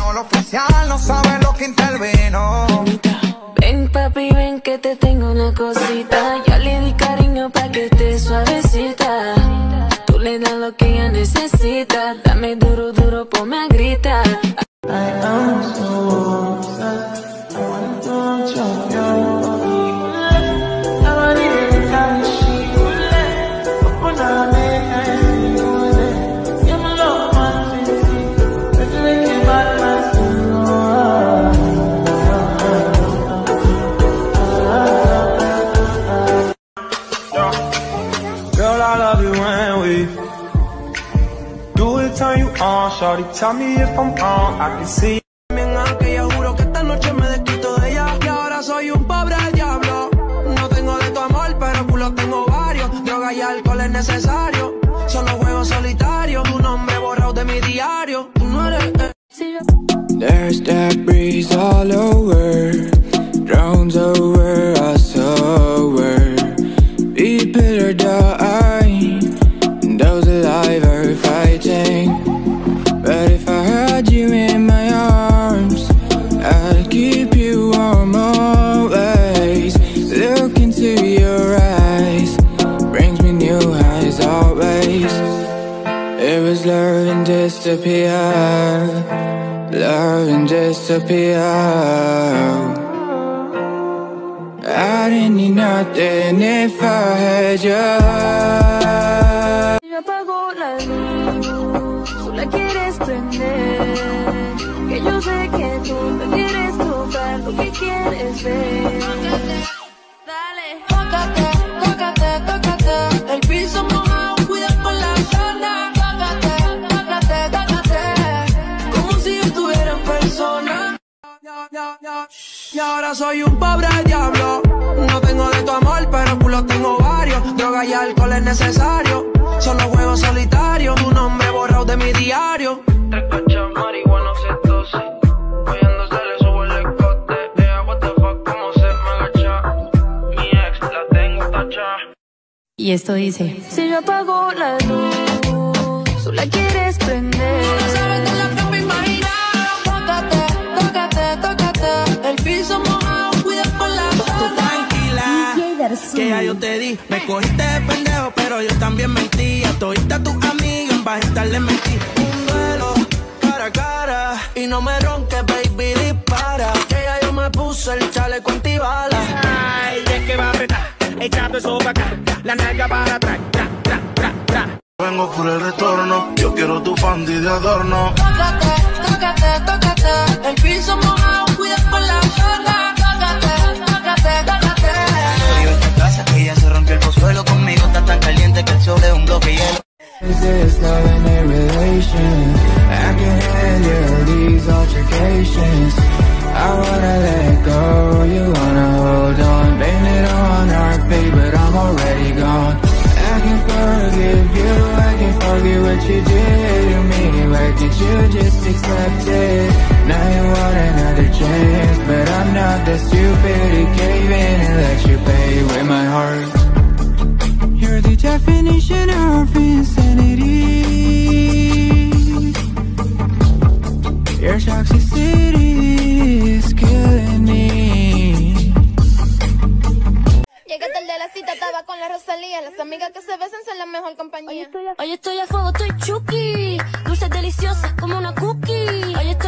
no lo oficial, no sabe lo que intervino. Ven papi, ven que te tengo una cosita. Ya le di cariño pa' que esté suavecita. Tú le das lo que ella necesita. Dame duro, duro, ponme a gritar. Turn you on, shorty, tell me if I'm wrong, I can see. Que yo juro que esta noche me desquito de ella. Y ahora soy un pobre diablo. No tengo de tu amor, pero culo tengo varios. Droga y alcohol es necesario. Solo juego solitario. Tu nombre borrado de mi diario. Tú no eres. There's that breeze all over, drowns over us over. People are dying, those alive are fighting. But if I had you in my arms, I'd keep you warm always. Look into your eyes, brings me new highs always. It was love and disappear, love and disappear. I didn't need nothing if I had you. Me apagó la luz, tú la quieres prender. Que yo sé que tú me quieres tocar, lo que quieres ver. Dale, Tócate, tócate, tócate. El piso mojado, cuida con la zona. Tócate, tócate, tócate. Como si yo estuviera en persona. Y ahora soy un pobre diablo. No tengo de tu amor, pero culo tengo varios. Droga y alcohol es necesario. Solo juego solitario. Tu nombre borrado de mi diario. Te cachas marihuana, se tose. Oyendo se le subo el escote. What the fuck, cómo se me agacha. Mi ex la tengo tacha. Y esto dice: si yo apago la luz, tú la quieres prender. No sabes de la que me imaginas. Tócate, tócate, tócate. El piso mojado, cuida con la zona. Tranquila, que ya yo te di. Me cogiste de pendejo, pero yo también mentí. A todita tus amigas, para estarle mentí. Un duelo, cara a cara. Y no me ronques, baby, dispara. Que ya yo me puse el chaleco antibala. Ay, es que va a apretar, echando eso pa' acá, la nalga para atrás, tra, tra, tra, tra. Vengo por el retorno, yo quiero tu panty de adorno. Tócate, tócate, tócate. El piso mojado, cuida con la zona. Tócate, tócate, tócate. Frío en tu casa, ella se rompió el pozuelo. Conmigo está tan caliente que el sobre es un bloque hielo. Is this love in a relation? I can handle these altercations. I wanna let go, you wanna hold on. Blame it on our fate, but I'm already gone. I can forgive you, I can forget what you did to me. Why can't you just accept it? Now you want another chance, but I'm not that stupid to cave in and let you play with my heart. You're the definition of insanity. Your toxicity is killing me. Llegué tarde a la cita, estaba con la Rosalía. Las amigas que se besan son la mejor compañía. Hoy estoy a fuego, estoy chuki. Dulce deliciosa como una cookie. Hoy estoy